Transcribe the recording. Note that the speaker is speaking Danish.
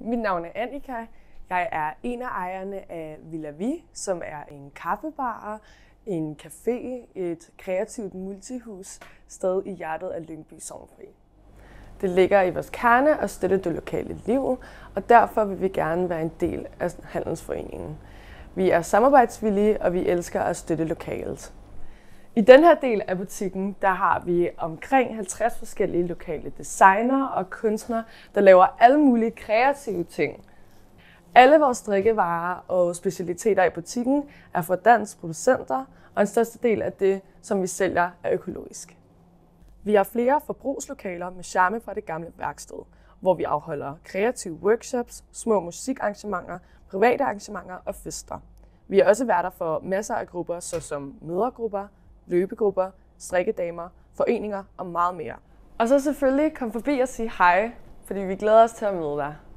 Mit navn er Annika. Jeg er en af ejerne af Villa Vi, som er en kaffebar, en café, et kreativt multihus sted i hjertet af Lyngby Sognefri. Det ligger i vores kerne at støtte det lokale liv, og derfor vil vi gerne være en del af handelsforeningen. Vi er samarbejdsvillige, og vi elsker at støtte lokalt. I den her del af butikken, der har vi omkring 50 forskellige lokale designere og kunstnere, der laver alle mulige kreative ting. Alle vores drikkevarer og specialiteter i butikken er fra danske producenter, og en største del af det, som vi sælger, er økologisk. Vi har flere forbrugslokaler med charme fra det gamle værksted, hvor vi afholder kreative workshops, små musikarrangementer, private arrangementer og fester. Vi er også værter for masser af grupper, såsom mødergrupper, løbegrupper, strikkedamer, foreninger og meget mere. Og så selvfølgelig kom forbi og sige hej, fordi vi glæder os til at møde dig.